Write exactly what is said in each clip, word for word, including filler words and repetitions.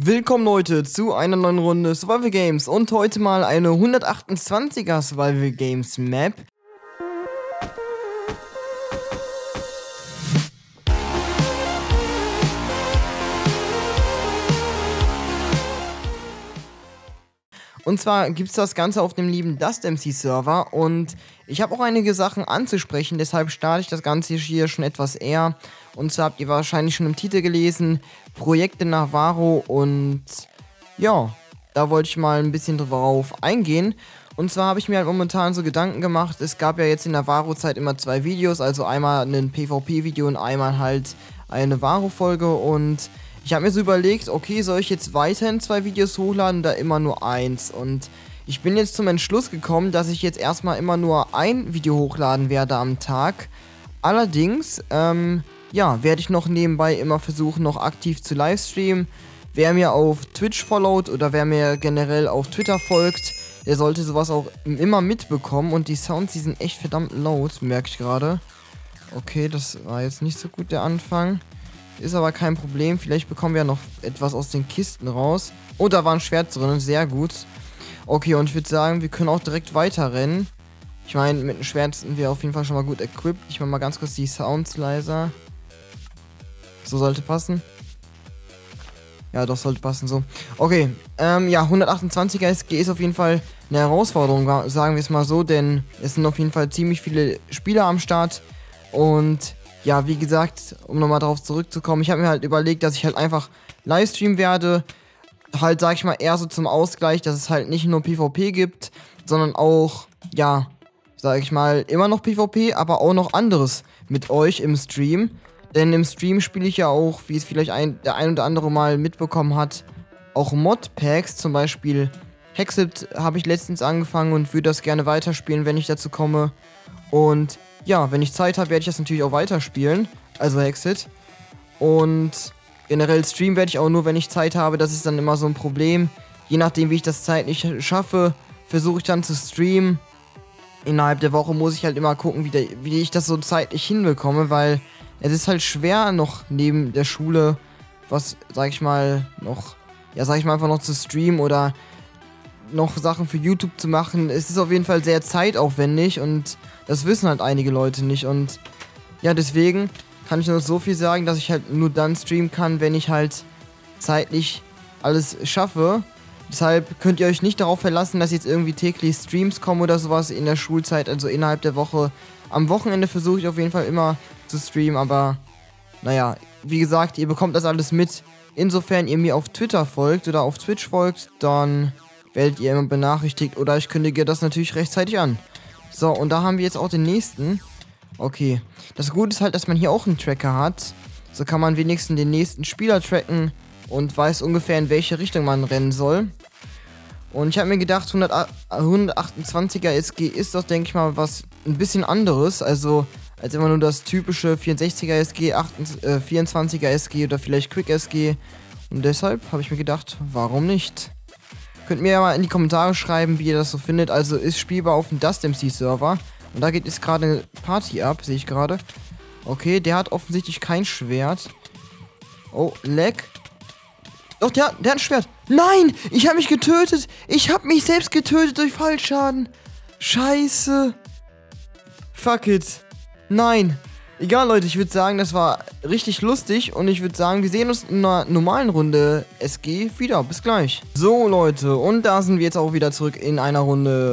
Willkommen Leute zu einer neuen Runde Survival Games und heute mal eine hundertachtundzwanziger Survival Games Map. Und zwar gibt es das Ganze auf dem lieben DustMC Server und ich habe auch einige Sachen anzusprechen, deshalb starte ich das Ganze hier schon etwas eher. Und zwar habt ihr wahrscheinlich schon im Titel gelesen, Projekte Navarro, und ja, da wollte ich mal ein bisschen drauf eingehen. Und zwar habe ich mir halt momentan so Gedanken gemacht, es gab ja jetzt in Navarro-Zeit immer zwei Videos, also einmal ein PvP-Video und einmal halt eine Navarro-Folge, und ich habe mir so überlegt, okay, soll ich jetzt weiterhin zwei Videos hochladen oder immer nur eins? Und ich bin jetzt zum Entschluss gekommen, dass ich jetzt erstmal immer nur ein Video hochladen werde am Tag. Allerdings, ähm, ja, werde ich noch nebenbei immer versuchen, noch aktiv zu livestreamen. Wer mir auf Twitch followt oder wer mir generell auf Twitter folgt, der sollte sowas auch immer mitbekommen. Und die Sounds, die sind echt verdammt laut, merke ich gerade. Okay, das war jetzt nicht so gut der Anfang. Ist aber kein Problem, vielleicht bekommen wir ja noch etwas aus den Kisten raus. Oh, da war ein Schwert drin, sehr gut. Okay, und ich würde sagen, wir können auch direkt weiter rennen. Ich meine, mit dem Schwert sind wir auf jeden Fall schon mal gut equipped. Ich mache mal ganz kurz die Sounds leiser. So sollte passen. Ja, doch, sollte passen, so. Okay, ähm, ja, hundertachtundzwanziger S G ist auf jeden Fall eine Herausforderung, sagen wir es mal so, denn es sind auf jeden Fall ziemlich viele Spieler am Start. Und ja, wie gesagt, um nochmal darauf zurückzukommen, ich habe mir halt überlegt, dass ich halt einfach Livestream werde. Halt, sag ich mal, eher so zum Ausgleich, dass es halt nicht nur PvP gibt, sondern auch, ja, sag ich mal, immer noch PvP, aber auch noch anderes mit euch im Stream. Denn im Stream spiele ich ja auch, wie es vielleicht ein, der ein oder andere mal mitbekommen hat, auch Modpacks, zum Beispiel Hexit habe ich letztens angefangen und würde das gerne weiterspielen, wenn ich dazu komme. Und ja, wenn ich Zeit habe, werde ich das natürlich auch weiterspielen, also Hexit. Und generell streamen werde ich auch nur, wenn ich Zeit habe. Das ist dann immer so ein Problem. Je nachdem, wie ich das zeitlich schaffe, versuche ich dann zu streamen. Innerhalb der Woche muss ich halt immer gucken, wie, der, wie ich das so zeitlich hinbekomme, weil es ist halt schwer, noch neben der Schule was, sag ich mal, noch, ja, sag ich mal, einfach noch zu streamen oder noch Sachen für YouTube zu machen. Es ist auf jeden Fall sehr zeitaufwendig und das wissen halt einige Leute nicht. Und ja, deswegen kann ich nur so viel sagen, dass ich halt nur dann streamen kann, wenn ich halt zeitlich alles schaffe. Deshalb könnt ihr euch nicht darauf verlassen, dass jetzt irgendwie täglich Streams kommen oder sowas in der Schulzeit, also innerhalb der Woche. Am Wochenende versuche ich auf jeden Fall immer zu streamen, aber naja, wie gesagt, ihr bekommt das alles mit. Insofern ihr mir auf Twitter folgt oder auf Twitch folgt, dann werdet ihr immer benachrichtigt oder ich kündige das natürlich rechtzeitig an. So, und da haben wir jetzt auch den nächsten. Okay, das Gute ist halt, dass man hier auch einen Tracker hat. So kann man wenigstens den nächsten Spieler tracken und weiß ungefähr, in welche Richtung man rennen soll. Und ich habe mir gedacht, hundertachtundzwanziger S G ist doch, denke ich mal, was ein bisschen anderes. Also, als immer nur das typische vierundsechziger S G, vierundzwanziger S G oder vielleicht Quick S G. Und deshalb habe ich mir gedacht, warum nicht? Könnt mir ja mal in die Kommentare schreiben, wie ihr das so findet. Also, ist spielbar auf dem DustMC Server. Und da geht jetzt gerade eine Party ab, sehe ich gerade. Okay, der hat offensichtlich kein Schwert. Oh, Lag. Doch, der, der hat ein Schwert. Nein, ich habe mich getötet. Ich habe mich selbst getötet durch Fallschaden. Scheiße. Fuck it. Nein. Egal, Leute, ich würde sagen, das war richtig lustig. Und ich würde sagen, wir sehen uns in einer normalen Runde S G wieder. Bis gleich. So, Leute, und da sind wir jetzt auch wieder zurück in einer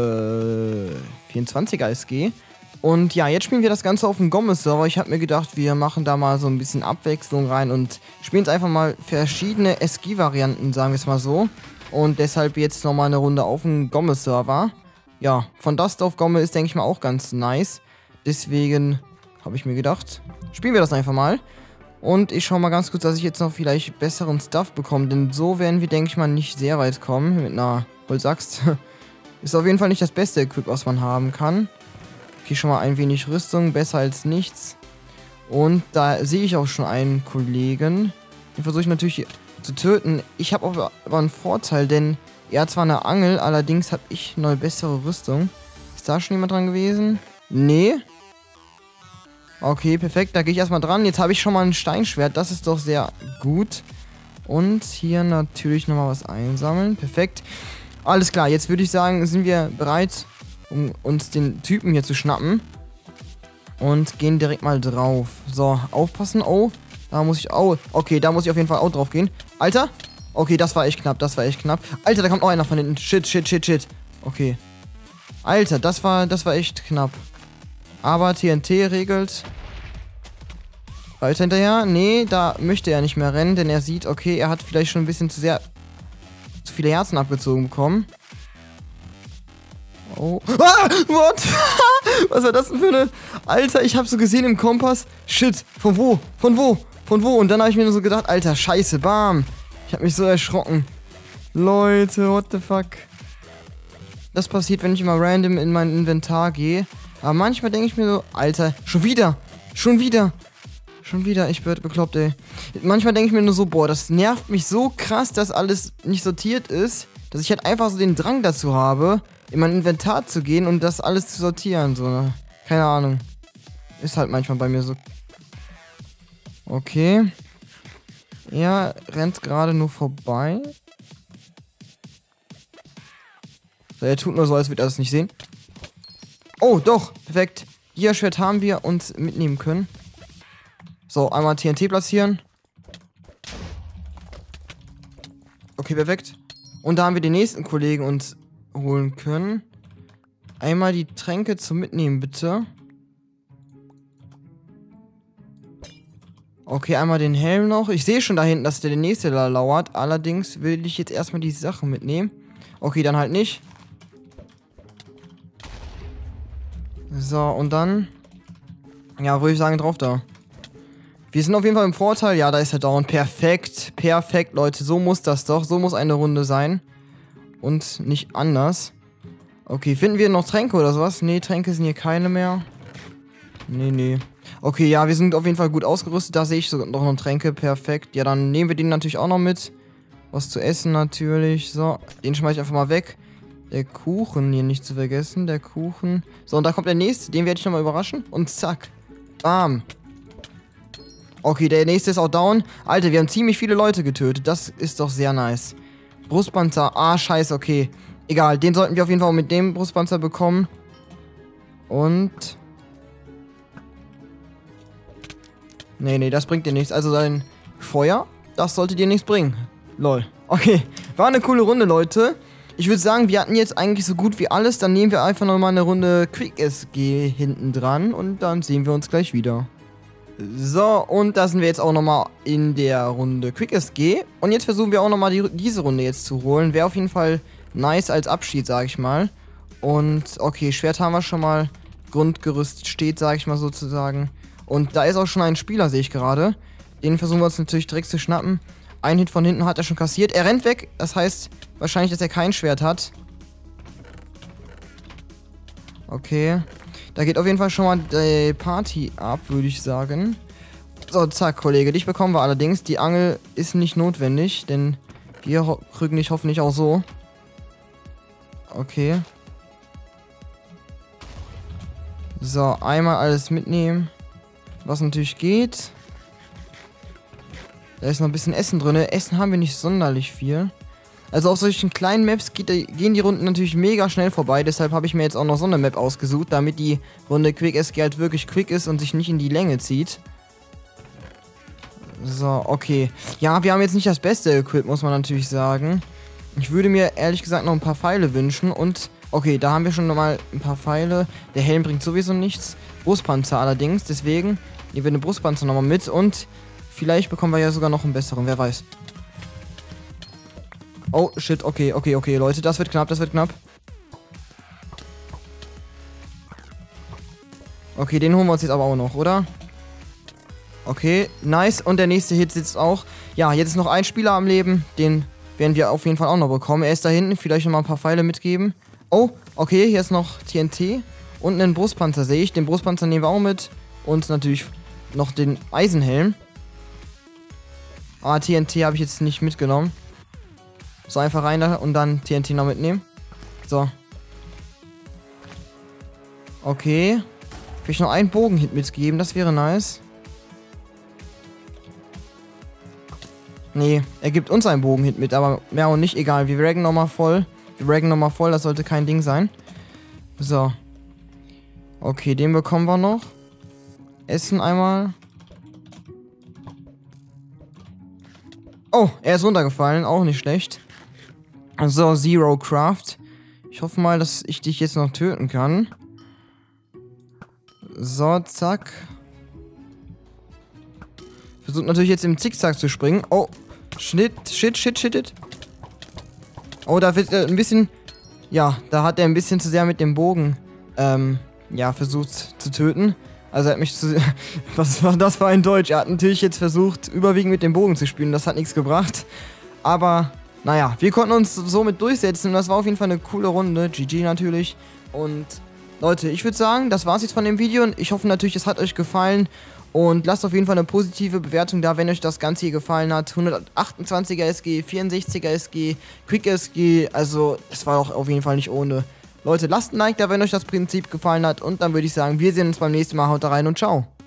Runde vierundzwanziger S G. Und ja, jetzt spielen wir das Ganze auf dem Gommes-Server. Ich habe mir gedacht, wir machen da mal so ein bisschen Abwechslung rein und spielen jetzt einfach mal verschiedene S G-Varianten, sagen wir es mal so. Und deshalb jetzt nochmal eine Runde auf dem Gommes-Server. Ja, von Dust auf Gomme ist, denke ich mal, auch ganz nice. Deswegen habe ich mir gedacht, spielen wir das einfach mal. Und ich schaue mal ganz kurz, dass ich jetzt noch vielleicht besseren Stuff bekomme. Denn so werden wir, denke ich mal, nicht sehr weit kommen mit einer Holzaxt. Ist auf jeden Fall nicht das beste Equip, was man haben kann. Okay, schon mal ein wenig Rüstung, besser als nichts. Und da sehe ich auch schon einen Kollegen. Den versuche ich natürlich zu töten. Ich habe aber, aber einen Vorteil, denn er hat zwar eine Angel, allerdings habe ich eine bessere Rüstung. Ist da schon jemand dran gewesen? Nee. Okay, perfekt. Da gehe ich erstmal dran. Jetzt habe ich schon mal ein Steinschwert. Das ist doch sehr gut. Und hier natürlich nochmal was einsammeln. Perfekt. Alles klar, jetzt würde ich sagen, sind wir bereit, um uns den Typen hier zu schnappen. Und gehen direkt mal drauf. So, aufpassen. Oh, da muss ich... Oh, okay, da muss ich auf jeden Fall auch drauf gehen. Alter. Okay, das war echt knapp, das war echt knapp. Alter, da kommt noch einer von hinten. Shit, shit, shit, shit. Okay. Alter, das war, das war echt knapp. Aber T N T regelt. Weiter hinterher. Nee, da möchte er nicht mehr rennen, denn er sieht, okay, er hat vielleicht schon ein bisschen zu sehr... zu viele Herzen abgezogen bekommen. Oh. Ah, what? Was war das denn für eine... Alter, ich habe so gesehen im Kompass. Shit, von wo? Von wo? Von wo? Und dann habe ich mir nur so gedacht, Alter, scheiße, bam. Ich habe mich so erschrocken. Leute, what the fuck? Das passiert, wenn ich immer random in mein Inventar gehe. Aber manchmal denke ich mir so, Alter, schon wieder. Schon wieder. Schon wieder, ich werde bekloppt, ey. Manchmal denke ich mir nur so, boah, das nervt mich so krass, dass alles nicht sortiert ist, dass ich halt einfach so den Drang dazu habe, in mein Inventar zu gehen und das alles zu sortieren, so, ne? Keine Ahnung. Ist halt manchmal bei mir so. Okay. Er rennt gerade nur vorbei. So, er tut nur so, als würde er das nicht sehen. Oh, doch, perfekt. Dia-Schwert haben wir uns mitnehmen können. So, einmal T N T platzieren. Okay, perfekt. Und da haben wir den nächsten Kollegen uns holen können. Einmal die Tränke zum Mitnehmen, bitte. Okay, einmal den Helm noch. Ich sehe schon da hinten, dass der, der nächste da lauert. Allerdings will ich jetzt erstmal die Sachen mitnehmen. Okay, dann halt nicht. So, und dann... Ja, würde ich sagen, drauf da. Wir sind auf jeden Fall im Vorteil. Ja, da ist er down. Perfekt. Perfekt, Leute. So muss das doch. So muss eine Runde sein. Und nicht anders. Okay, finden wir noch Tränke oder sowas? Nee, Tränke sind hier keine mehr. Nee, nee. Okay, ja, wir sind auf jeden Fall gut ausgerüstet. Da sehe ich sogar noch Tränke. Perfekt. Ja, dann nehmen wir den natürlich auch noch mit. Was zu essen natürlich. So, den schmeiße ich einfach mal weg. Der Kuchen hier nicht zu vergessen. Der Kuchen. So, und da kommt der nächste. Den werde ich nochmal überraschen. Und zack. Bam. Okay, der nächste ist auch down. Alter, wir haben ziemlich viele Leute getötet. Das ist doch sehr nice. Brustpanzer. Ah, scheiße, okay. Egal, den sollten wir auf jeden Fall auch mit dem Brustpanzer bekommen. Und... Nee, nee, das bringt dir nichts. Also sein Feuer, das sollte dir nichts bringen. Lol. Okay, war eine coole Runde, Leute. Ich würde sagen, wir hatten jetzt eigentlich so gut wie alles. Dann nehmen wir einfach nochmal eine Runde Quick S G hinten dran. Und dann sehen wir uns gleich wieder. So, und da sind wir jetzt auch nochmal in der Runde Quick S G. Und jetzt versuchen wir auch nochmal die, diese Runde jetzt zu holen. Wäre auf jeden Fall nice als Abschied, sag ich mal. Und, okay, Schwert haben wir schon mal. Grundgerüst steht, sag ich mal sozusagen. Und da ist auch schon ein Spieler, sehe ich gerade. Den versuchen wir uns natürlich direkt zu schnappen. Ein Hit von hinten hat er schon kassiert. Er rennt weg. Das heißt wahrscheinlich, dass er kein Schwert hat. Okay. Da geht auf jeden Fall schon mal die Party ab, würde ich sagen. So, zack, Kollege. Dich bekommen wir allerdings. Die Angel ist nicht notwendig, denn wir kriegen dich hoffentlich auch so. Okay. So, einmal alles mitnehmen. Was natürlich geht. Da ist noch ein bisschen Essen drin. Essen haben wir nicht sonderlich viel. Also auf solchen kleinen Maps geht, gehen die Runden natürlich mega schnell vorbei. Deshalb habe ich mir jetzt auch noch so eine Map ausgesucht, damit die Runde Quick S G halt wirklich quick ist und sich nicht in die Länge zieht. So, okay. Ja, wir haben jetzt nicht das beste Equip, muss man natürlich sagen. Ich würde mir ehrlich gesagt noch ein paar Pfeile wünschen. Und, okay, da haben wir schon nochmal ein paar Pfeile. Der Helm bringt sowieso nichts. Brustpanzer allerdings, deswegen nehmen wir den Brustpanzer nochmal mit. Und vielleicht bekommen wir ja sogar noch einen besseren, wer weiß. Oh, shit, okay, okay, okay, Leute, das wird knapp, das wird knapp. Okay, den holen wir uns jetzt aber auch noch, oder? Okay, nice. Und der nächste Hit sitzt auch. Ja, jetzt ist noch ein Spieler am Leben. Den werden wir auf jeden Fall auch noch bekommen. Er ist da hinten, vielleicht noch mal ein paar Pfeile mitgeben. Oh, okay, hier ist noch T N T. Und einen Brustpanzer sehe ich. Den Brustpanzer nehmen wir auch mit. Und natürlich noch den Eisenhelm. Ah, T N T habe ich jetzt nicht mitgenommen. So, einfach rein da und dann T N T noch mitnehmen. So. Okay. Vielleicht noch einen Bogenhit mitgeben, das wäre nice. Nee, er gibt uns einen Bogen-Hit mit, aber mehr und nicht egal. Wir raggen nochmal voll. Wir raggen nochmal voll, das sollte kein Ding sein. So. Okay, den bekommen wir noch. Essen einmal. Oh, er ist runtergefallen, auch nicht schlecht. So, Zero Craft. Ich hoffe mal, dass ich dich jetzt noch töten kann. So, zack. Versucht natürlich jetzt im Zickzack zu springen. Oh, Schnitt, shit, shit, shit, shit. Oh, da wird äh, ein bisschen... Ja, da hat er ein bisschen zu sehr mit dem Bogen, ähm, ja, versucht zu töten. Also er hat mich zu... Was war das für ein Deutsch? Er hat natürlich jetzt versucht, überwiegend mit dem Bogen zu spielen. Das hat nichts gebracht. Aber... Naja, wir konnten uns somit durchsetzen und das war auf jeden Fall eine coole Runde. G G natürlich. Und Leute, ich würde sagen, das war's jetzt von dem Video und ich hoffe natürlich, es hat euch gefallen. Und lasst auf jeden Fall eine positive Bewertung da, wenn euch das Ganze hier gefallen hat. hundertachtundzwanziger S G, vierundsechziger S G, Quick S G, also es war auch auf jeden Fall nicht ohne. Leute, lasst ein Like da, wenn euch das Prinzip gefallen hat und dann würde ich sagen, wir sehen uns beim nächsten Mal. Haut rein und ciao.